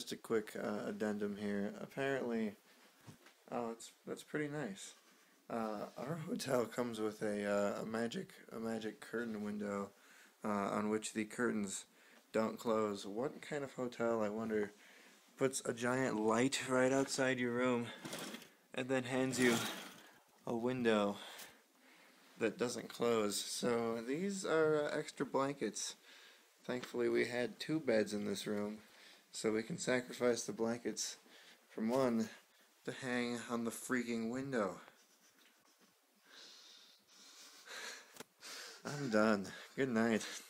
just a quick addendum here. Apparently, oh, that's pretty nice. Our hotel comes with a magic curtain window on which the curtains don't close. What kind of hotel, I wonder, puts a giant light right outside your room and then hands you a window that doesn't close? So these are extra blankets. Thankfully, we had two beds in this room, so we can sacrifice the blankets from one to hang on the freaking window. I'm done. Good night.